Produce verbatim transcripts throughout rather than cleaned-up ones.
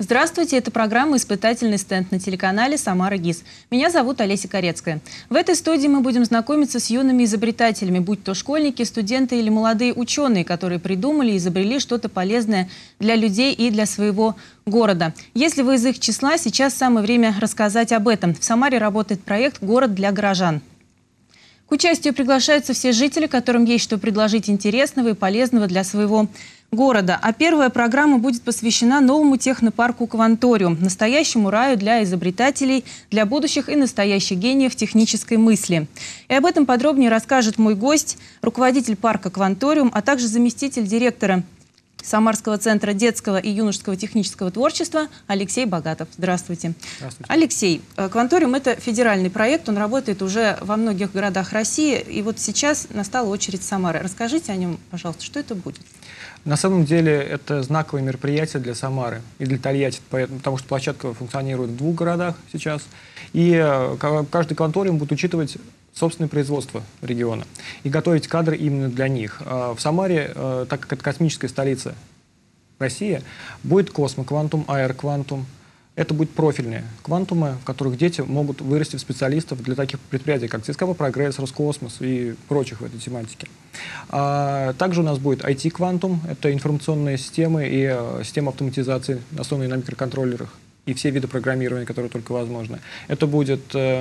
Здравствуйте, это программа «Испытательный стенд» на телеканале «Самара ГИС». Меня зовут Олеся Корецкая. В этой студии мы будем знакомиться с юными изобретателями, будь то школьники, студенты или молодые ученые, которые придумали и изобрели что-то полезное для людей и для своего города. Если вы из их числа, сейчас самое время рассказать об этом. В Самаре работает проект «Город для горожан». К участию приглашаются все жители, которым есть что предложить интересного и полезного для своего города. А первая программа будет посвящена новому технопарку «Кванториум», настоящему раю для изобретателей, для будущих и настоящих гениев технической мысли. И об этом подробнее расскажет мой гость, руководитель парка «Кванториум», а также заместитель директора Самарского центра детского и юношеского технического творчества Алексей Богатов. Здравствуйте. Здравствуйте. Алексей, «Кванториум» — это федеральный проект, он работает уже во многих городах России, и вот сейчас настала очередь Самары. Расскажите о нем, пожалуйста, что это будет? На самом деле это знаковое мероприятие для Самары и для Тольятти, потому что площадка функционирует в двух городах сейчас, и каждый «Кванториум» будет учитывать собственное производство региона и готовить кадры именно для них. В Самаре, так как это космическая столица России, будет космоквантум, аэроквантум. Это будут профильные квантумы, в которых дети могут вырасти в специалистов для таких предприятий, как ЦСКА «Прогресс», Роскосмос и прочих в этой тематике. Также у нас будет ай ти-квантум, это информационные системы и системы автоматизации, основанные на микроконтроллерах, и все виды программирования, которые только возможны. Это будет...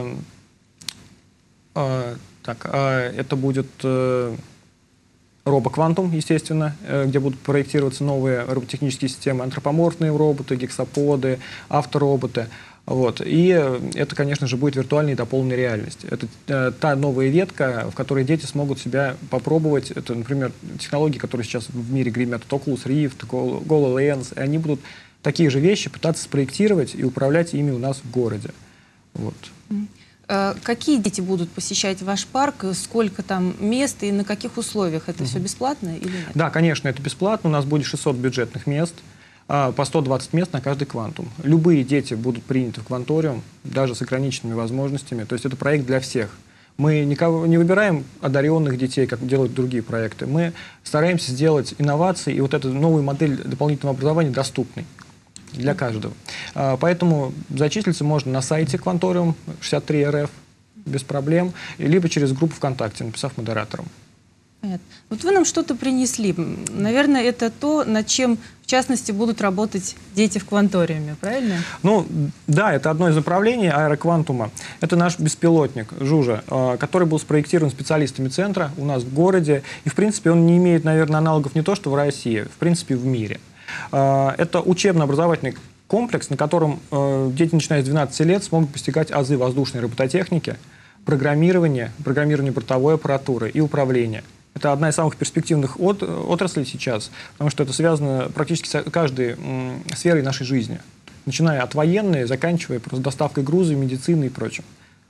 Так, это будет робоквантум, естественно, где будут проектироваться новые роботехнические системы, антропоморфные роботы, гексаподы, автороботы. Вот. И это, конечно же, будет виртуальная и дополненная реальность. Это э, та новая ветка, в которой дети смогут себя попробовать. Это, например, технологии, которые сейчас в мире гремят, Oculus Rift, HoloLens. И они будут такие же вещи пытаться спроектировать и управлять ими у нас в городе. Вот. Какие дети будут посещать ваш парк, сколько там мест и на каких условиях? Это угу. все бесплатно или нет? Да, конечно, это бесплатно. У нас будет шестьсот бюджетных мест, по сто двадцать мест на каждый квантум. Любые дети будут приняты в «Кванториум», даже с ограниченными возможностями. То есть это проект для всех. Мы никого не выбираем одаренных детей, как делают другие проекты. Мы стараемся сделать инновации и вот эту новую модель дополнительного образования доступной для каждого. Поэтому зачислиться можно на сайте «Кванториум» шестьдесят три эр эф без проблем, либо через группу ВКонтакте, написав модератором. Понятно. Вот вы нам что-то принесли. Наверное, это то, над чем, в частности, будут работать дети в «Кванториуме», правильно? Ну, да, это одно из направлений аэроквантума. Это наш беспилотник «Жужа», который был спроектирован специалистами центра у нас в городе. И, в принципе, он не имеет, наверное, аналогов не то что в России, в принципе, в мире. Это учебно-образовательный комплекс, на котором дети, начиная с двенадцати лет, смогут постигать азы воздушной робототехники, программирования, программирования бортовой аппаратуры и управления. Это одна из самых перспективных от, отраслей сейчас, потому что это связано практически с каждой сферой нашей жизни, начиная от военной, заканчивая просто доставкой груза, медицины и прочим.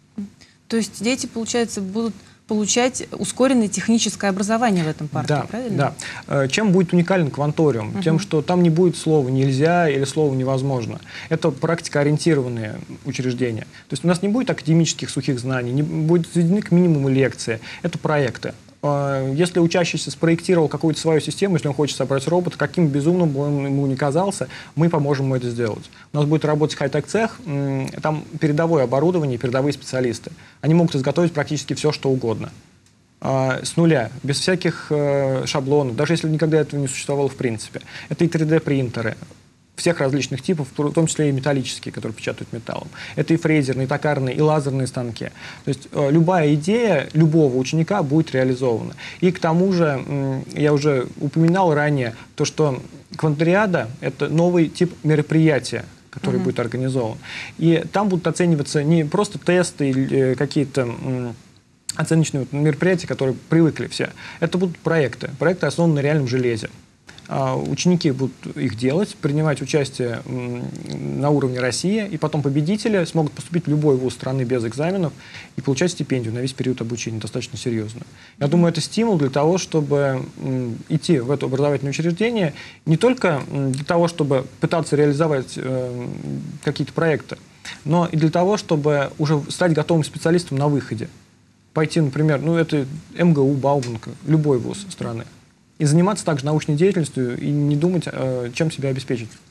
То есть дети, получается, будут получать ускоренное техническое образование в этом парке, да, правильно? Да. Чем будет уникален «Кванториум»? Uh-huh. Тем, что там не будет слова «нельзя» или слова «невозможно». Это практикоориентированные учреждения. То есть у нас не будет академических сухих знаний, не будет сведены к минимуму лекции. Это проекты. Если учащийся спроектировал какую-то свою систему, если он хочет собрать робота, каким безумным бы он ему ни казался, мы поможем ему это сделать. У нас будет работать хай-тек цех, там передовое оборудование, передовые специалисты. Они могут изготовить практически все, что угодно. С нуля, без всяких шаблонов, даже если никогда этого не существовало в принципе. Это и три дэ принтеры всех различных типов, в том числе и металлические, которые печатают металлом. Это и фрезерные, и токарные, и лазерные станки. То есть э, любая идея любого ученика будет реализована. И к тому же, э, я уже упоминал ранее, то, что «Кванториада» — это новый тип мероприятия, который uh-huh. будет организован. И там будут оцениваться не просто тесты или какие-то э, оценочные мероприятия, которые привыкли все. Это будут проекты. Проекты основаны на реальном железе. Ученики будут их делать, принимать участие на уровне России, и потом победители смогут поступить в любой вуз страны без экзаменов и получать стипендию на весь период обучения, достаточно серьезную. Я думаю, это стимул для того, чтобы идти в это образовательное учреждение не только для того, чтобы пытаться реализовать какие-то проекты, но и для того, чтобы уже стать готовым специалистом на выходе. Пойти, например, ну это эм гэ у, Бауманка, любой вуз страны. И заниматься также научной деятельностью и не думать, чем себя обеспечить.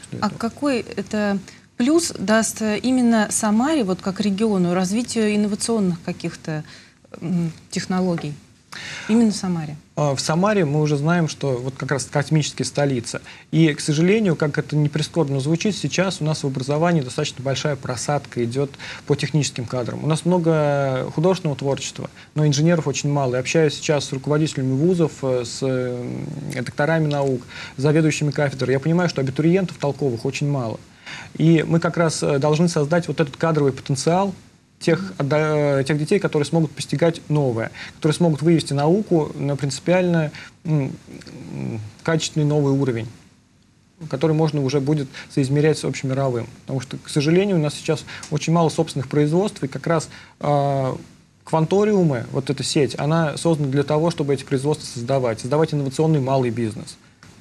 после А этого. какой это плюс даст именно Самаре, вот как региону, развитию инновационных каких-то м, технологий? Именно в Самаре. В Самаре мы уже знаем, что вот как раз космическая столица. И, к сожалению, как это не прискорбно звучит, сейчас у нас в образовании достаточно большая просадка идет по техническим кадрам. У нас много художественного творчества, но инженеров очень мало. Я общаюсь сейчас с руководителями вузов, с докторами наук, заведующими кафедр. Я понимаю, что абитуриентов толковых очень мало. И мы как раз должны создать вот этот кадровый потенциал, Тех, тех детей, которые смогут постигать новое, которые смогут вывести науку на принципиально м, качественный новый уровень, который можно уже будет соизмерять с общемировым. Потому что, к сожалению, у нас сейчас очень мало собственных производств, и как раз э, кванториумы, вот эта сеть, она создана для того, чтобы эти производства создавать, создавать инновационный малый бизнес.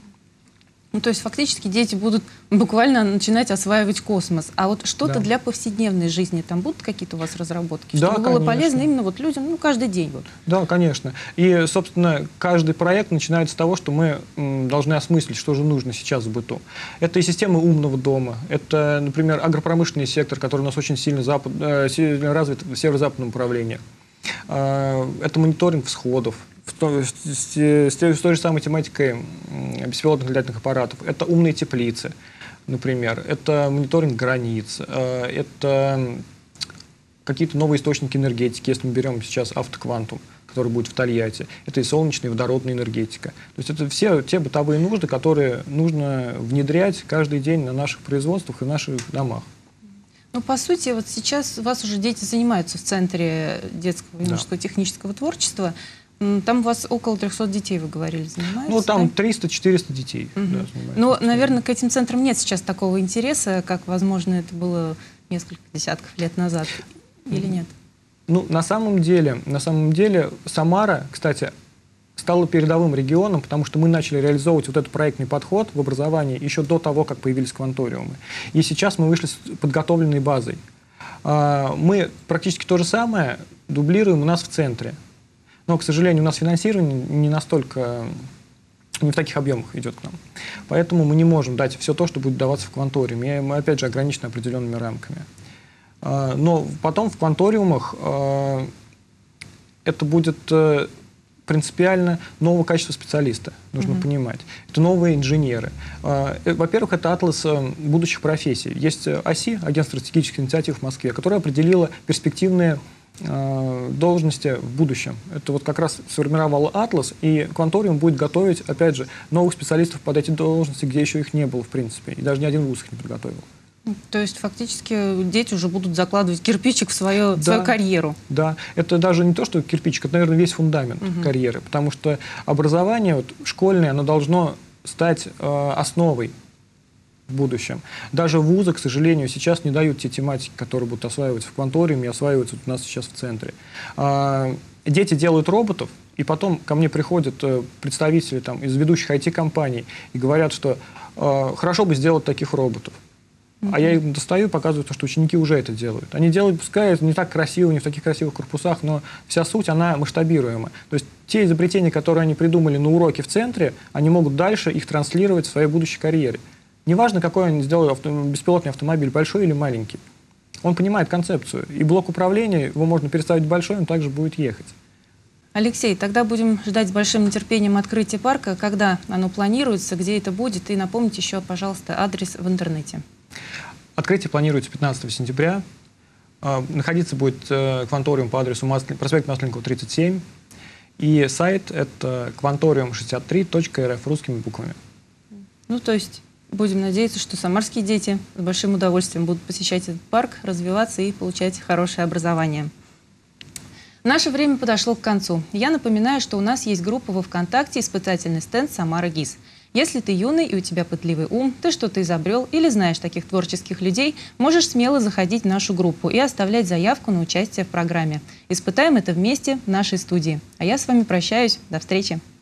Ну, то есть фактически дети будут буквально начинать осваивать космос. А вот что-то Да. для повседневной жизни, там будут какие-то у вас разработки? Да, Чтобы было конечно. полезно именно вот людям, ну, каждый день. Вот. Да, конечно. И, собственно, каждый проект начинается с того, что мы м, должны осмыслить, что же нужно сейчас в быту. Это и система умного дома, это, например, агропромышленный сектор, который у нас очень сильно, запад, э, сильно развит в северо-западном направлении. Э, это мониторинг всходов. В то, с, с, с, той, с той же самой тематикой беспилотных летательных аппаратов. Это умные теплицы, например. Это мониторинг границ. Э, это какие-то новые источники энергетики, если мы берем сейчас автоквантум, который будет в Тольятти. Это и солнечная, и водородная энергетика. То есть это все те бытовые нужды, которые нужно внедрять каждый день на наших производствах и в наших домах. Ну, по сути, вот сейчас у вас уже дети занимаются в Центре детского и Да. юношеского технического творчества. М, Там у вас около трёхсот детей, вы говорили, занимаются? Ну, там да? триста-четыреста детей. Мгм. Да, занимаются. Но, наверное, к этим центрам нет сейчас такого интереса, как, возможно, это было несколько десятков лет назад. Или нет? Ну, на самом деле, на самом деле Самара, кстати, стала передовым регионом, потому что мы начали реализовывать вот этот проектный подход в образовании еще до того, как появились кванториумы. И сейчас мы вышли с подготовленной базой. А, Мы практически то же самое дублируем у нас в центре. Но, к сожалению, у нас финансирование не настолько, не в таких объемах идет к нам. Поэтому мы не можем дать все то, что будет даваться в кванториуме. И мы, опять же, ограничены определенными рамками. А, Но потом в кванториумах а, это будет э, принципиально нового качества специалиста, нужно Мгм. понимать. Это новые инженеры. А, э, Во-первых, это атлас э, будущих профессий. Есть э, ОСИ, Агентство стратегических инициатив в Москве, которое определило перспективные э, должности в будущем. Это вот как раз сформировал атлас, и кванториум будет готовить, опять же, новых специалистов под эти должности, где еще их не было, в принципе, и даже ни один вуз их не подготовил. То есть фактически дети уже будут закладывать кирпичик в свою, в Да. свою карьеру. Да, это даже не то, что кирпичик, это, наверное, весь фундамент Мгм. карьеры, потому что образование вот, школьное, оно должно стать э, основой в будущем. Даже вузы, к сожалению, сейчас не дают те тематики, которые будут осваиваться в кванториуме и осваиваются вот у нас сейчас в центре. А, дети делают роботов, и потом ко мне приходят э, представители там, из ведущих ай ти-компаний и говорят, что э, хорошо бы сделать таких роботов. А я им достаю и показываю, что ученики уже это делают. Они делают, пускай это не так красиво, не в таких красивых корпусах, но вся суть, она масштабируема. То есть те изобретения, которые они придумали на уроке в центре, они могут дальше их транслировать в своей будущей карьере. Неважно, какой они сделали авто, беспилотный автомобиль, большой или маленький. Он понимает концепцию. И блок управления, его можно переставить большой, он также будет ехать. Алексей, тогда будем ждать с большим нетерпением открытия парка. Когда оно планируется, где это будет? И напомните еще, пожалуйста, адрес в интернете. Открытие планируется пятнадцатого сентября. А, Находиться будет э, кванториум по адресу Маслен- проспект Масленникова, тридцать семь. И сайт это кванториум шестьдесят три точка эр эф русскими буквами. Ну, то есть будем надеяться, что самарские дети с большим удовольствием будут посещать этот парк, развиваться и получать хорошее образование. Наше время подошло к концу. Я напоминаю, что у нас есть группа во ВКонтакте «Испытательный стенд Самара ГИС». Если ты юный и у тебя пытливый ум, ты что-то изобрел или знаешь таких творческих людей, можешь смело заходить в нашу группу и оставлять заявку на участие в программе. Испытаем это вместе в нашей студии. А я с вами прощаюсь. До встречи.